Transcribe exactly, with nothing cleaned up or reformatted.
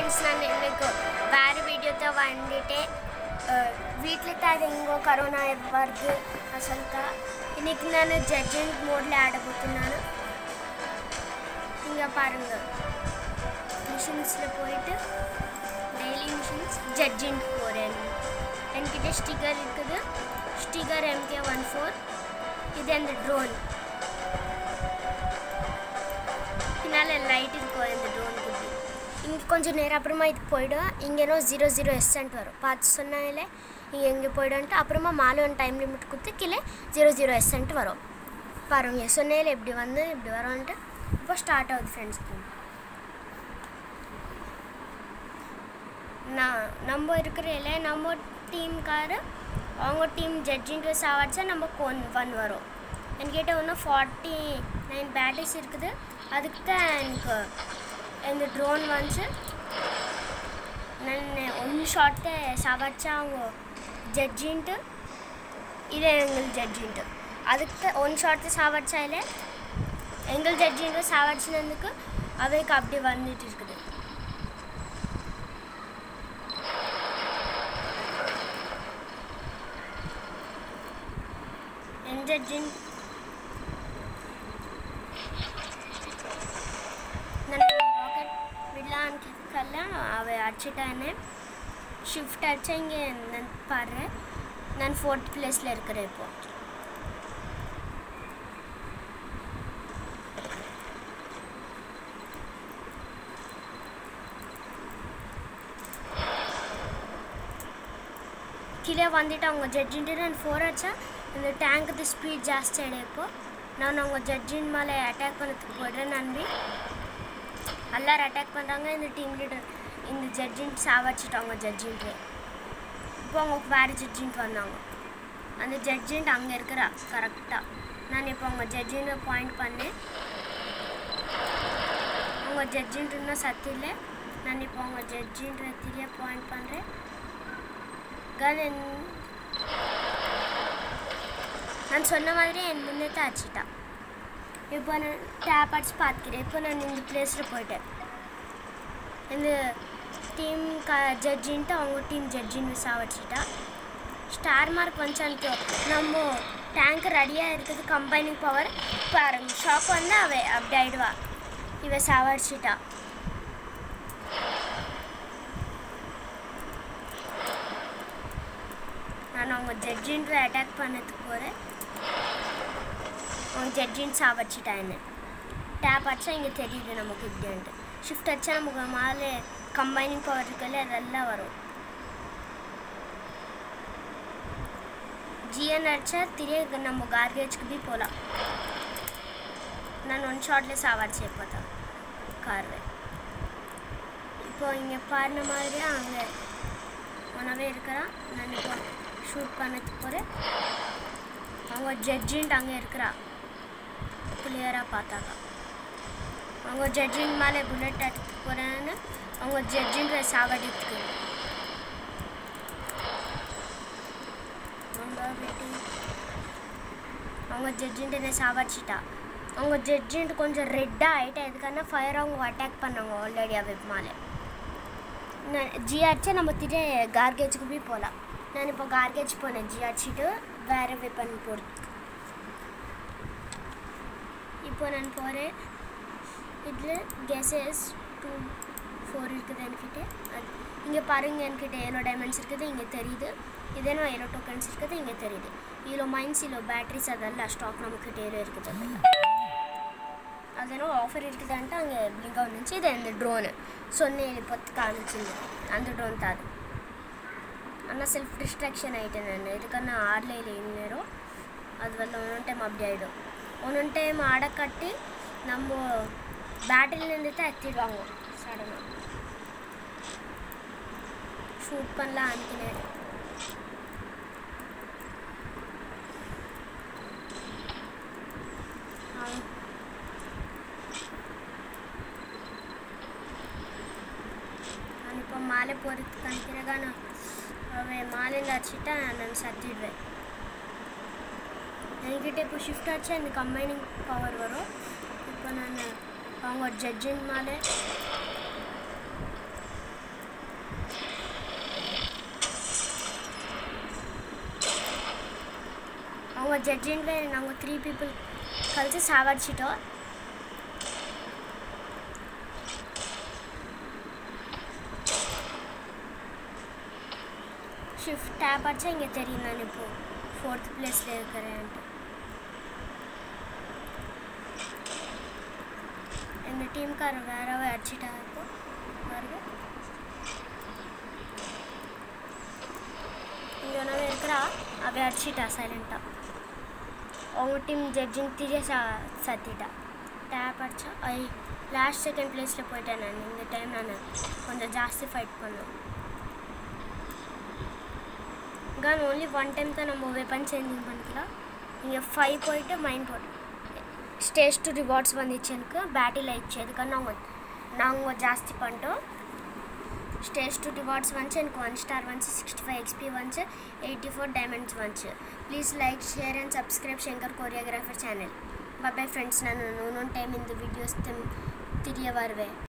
Friends ನಾನು ನಿಮಗೆ ಬೇರೆ ವಿಡಿಯೋದ ಬಂದಿಟ್ಟೆ வீட்டில் ఇంకో కరోనా ఇవ్వద్దు అసలు இன்னைக்கு நான் ஜட்ஜிங் மோடில் ஆடப்போతున్నాను இங்கே பாருங்க மிஷின்ஸில் போயிட்டு டெய்லி மிஷின்ஸ் ஜட்ஜிங் போகிறேன் என்கிட்ட ஸ்டிக்கர் இருக்குது ஸ்டிக்கர் எம்கே ஒன் ஃபோர் இது அந்த ட்ரோன் பின்னால் லைட் இருக்கும் இந்த ட்ரோனுக்கு இங்கே கொஞ்சம் நேரம் அப்புறமா இது போய்டும் இங்கேனோ ஜீரோ ஜீரோ எஸ்சென்ட் வரும் பார்த்து சொன்னாலே இங்கே எங்கே போய்டும்ட்டு அப்புறமா மாலை ஒன்று டைம் லிமிட் கொடுத்து கீழே ஜீரோ ஜீரோ எஸ்சென்ட் வரும் பாருங்க சொன்னாலே இப்படி வந்து இப்படி வரும்ன்ட்டு இப்போ ஸ்டார்ட் ஆகுது ஃப்ரெண்ட்ஸ் நான் நம்ம இருக்கிற இல்லை நம்ம டீம்கார அவங்க டீம் ஜட்ஜிங்க சாவடிச்சா நமக்கு ஒன் ஒன் வரும் என்கிட்ட ஒன்றும் ஃபார்ட்டி நைன் பேட்டரிஸ் இருக்குது அதுக்கு தான் எனக்கு இந்த ட்ரோன் வந்து ನನ್ನ ಒಂದು ಶಾರ್ಟೇ ಸಾವರ್ಚ அவங்க ಜಡ್ಜಿಂಟು ಇದೆ எங்கள் ஜட்ஜின்ட்டு அதுக்கு ஒன் ஷார்ட்டு சாவடிச்சா இல்லை எங்கள் ஜட்ஜின்ட்டு சாவடிச்சினதுக்கு அவைக்கு அப்படி வந்துட்டு இருக்குது என் ஜட்ஜின் விடலான்னு அவை அடிச்சிட்டானே ஷிஃப்ட் அடிச்சா இங்கே நான் பாரு நான் ஃபோர்த் பிளேஸில் இருக்கிறேன் இப்போ கீழே வந்துட்டு அவங்க ஜட்ஜின்ட்டு நான் ஃபோர் அடிச்சா இந்த டேங்க்கு ஸ்பீட் ஜாஸ்தி ஆகிடும் இப்போ நான் அவங்க ஜட்ஜின் மேலே அட்டாக் பண்ணதுக்கு போய்டுறேன் நம்பி எல்லாரும் அட்டாக் பண்ணுறாங்க இந்த டீம் லீடர் இந்த ஜட்ஜின்ட்டு சாவடிச்சிட்டாங்க ஜட்ஜின்ட்டு இப்போ அவங்க வேறு ஜட்ஜின்ட்டு வந்தாங்க அந்த ஜட்ஜின்ட்டு அங்கே இருக்கிறா கரெக்டாக நான் இப்போ அவங்க ஜட்ஜின்னை பாயிண்ட் பண்ணேன் அவங்க ஜட்ஜின்ட்டு இன்னும் சத்து இல்லை நான் இப்போ அவங்க ஜட்ஜின்ற திரிய பாயிண்ட் பண்ணுறேன் கன் நான் சொன்ன மாதிரி என் முன்னே தான் அடிச்சிட்டா இப்போ நான் டேப் அடிச்சு பார்த்துக்கிறேன் இப்போ நான் இந்த பிளேஸில் போயிட்டேன் இந்த டீம் க ஜட்ஜின்ட்டு அவங்க டீம் ஜட்ஜின்னு சாவடிச்சிட்டா ஸ்டார் மார்க் வந்து எனக்கு நம்ம டேங்க் ரெடியாக இருக்குது கம்பைனிங் பவர் பாருங்க ஷாக் வந்து அவ அப்படி ஆகிடுவா இவ சாவடிச்சிட்டா நான் அவங்க ஜட்ஜின்ற அட்டாக் பண்ணதுக்கு போகிறேன் அவங்க ஜட்ஜின்னு சாவடிச்சிட்டான்னு டேப் அடிச்சா இங்கே தெரியுது நமக்கு இப்படின்ட்டு ஷிஃப்ட் அடிச்சா நமக்கு மேலே கம்பைனிங் பவர் இருக்குல்ல அதெல்லாம் வரும் ஜிஎன் அடிச்சா திரிய நம்ம கார்பேஜ்க்கு பி போகலாம் நான் ஒன் ஷார்ட்லேயே சாவடிச்சு எப்போ தான் கார்வே இப்போ இங்கே பாருன மாதிரியே அங்கே ஒன்றவே இருக்கிறான் நான் இப்போ ஷூட் பண்ணதுக்கு போகிறேன் அவங்க ஜட்ஜின்ட்டு அங்கே இருக்கிறா கிளியராக பார்த்தாக்கா அவங்க ஜட்ஜின் மேலே புல்லட் எடுத்து போகிறேன்னு அவங்க ஜட்ஜின்ற சாவடிக்கு அவங்க ஜட்ஜின்ட்டு என்ன சாவடிச்சிட்டா அவங்க ஜட்ஜின்ட்டு கொஞ்சம் ரெட்டாக ஆகிட்டா எதுக்கான ஃபயர் அவங்க அட்டாக் பண்ணாங்க ஆல்ரெடி வெப் மேலே நான் ஜி அடிச்சா நம்ம திடே கார்கேஜுக்கு போய் போகலாம் நான் இப்போ கார்கேஜ் போனேன் ஜி அடிச்சுட்டு வேறு வெப்பன் போகிறதுக்கு இப்போ நான் போகிறேன் இதில் கேஸஸ் டூ ஃபோர் இருக்குது என்கிட்ட அது இங்கே பாருங்கள் என்கிட்ட ஏழோ டைமண்ட்ஸ் இருக்குது இங்கே தெரியுது இதேனோ ஏழோ டோக்கன்ஸ் இருக்குது இங்கே தெரியுது இவ்வளோ மைன்ஸ் இவ்வளோ பேட்ரிஸ் அதெல்லாம் ஸ்டாக் நமக்கிட்ட ஏழோ இருக்குது அதெல்லாம் அதேனோ ஆஃபர் இருக்குதான்ட்டு அங்கே பிளிங்காக வந்துச்சு இது அந்த ட்ரோனு சொன்னேன் இப்போத்து காமிச்சிங்க அந்த ட்ரோன் தான் ஆனால் செல்ஃப் டிஸ்ட்ராக்ஷன் ஆகிட்டேன் நான் இதுக்கான ஆடலையில் இன்னேரும் அது வரல ஒன்னொன்று டைம் அப்படி ஆகிடும் ஒன்னொன்று டைம் ஆட கட்டி நம்ம பேட்டிலேருந்து தான் எத்திடுவாங்க சடனாக ஷூட் பண்ணலாம் அனுப்பினேன் நான் இப்போ மாலை போகிறதுக்கு அனுப்பினேங்க நான் அவன் மாலையில் அடிச்சுட்டா நான் சத்திடுவேன் என்கிட்ட இப்போ ஷிஃப்ட் ஆச்சு அந்த கம்பைனிங் பவர் வரும் இப்போ நான் அவங்க ஜட்ஜின் மேலே ಜಡ್ಜಿಂಗ್ಲೆ ನಾವು ತ್ರೀ ಪೀಪಲ್ ಕಲಿಸಿ ಸಾವರ್ಸಿಟ್ಟು ஷிஃப்ட் டேப் அடிச்சா இங்கே தெரியும் நான் இப்போது ஃபோர்த் பிளேஸில் இருக்கிறேன்ட்டு. எங்கள் டீம்காரர் வேறவே அடிச்சிட்டா இப்போ பாருங்க. இங்கே ஒன்றாவே இருக்கிறா அவள் அடிச்சிட்டா சைலண்ட்டாக. அவங்க டீம் ஜட்ஜிங் திரிய சா சத்திட்டா. டேப் அடிச்சா ஐ லாஸ்ட் செகண்ட் பிளேஸில் போயிட்டேன் நான். இந்த டைம் நான் கொஞ்சம் ஜாஸ்தி ஃபைட் பண்ணேன். கன் ஓன்லி ஒன் டைம் தான் நம்ம வெப்பன் சேஞ்சிங் பண்ணிக்கலாம். இங்கே ஃபைவ் போயிட்டு மைண்ட் போட்டு ஸ்டேஜ் டூ ரிவார்ட்ஸ் வந்துச்சு எனக்கு பேட்டில் ஆயிடுச்சு. அதுக்காக நாங்கள் நாங்கள் ஜாஸ்தி பண்ணிட்டோம். ஸ்டேஜ் டூ ரிவார்ட்ஸ் வந்துச்சு எனக்கு ஒன் ஸ்டார் வந்துச்சு, சிக்ஸ்டி ஃபைவ் எக்ஸ்பி வந்துச்சு, எயிட்டி ஃபோர் டைமண்ட்ஸ் வந்துச்சு. Please like share and subscribe Shankar choreographer channel. Bye bye friends. ನಾನು ಇನ್ನೊಂದು ಟೈಮ್ ಇಂದ ವೀಡಿಯೋಸ್ ತಿರಿಯ ಬರುವೆ.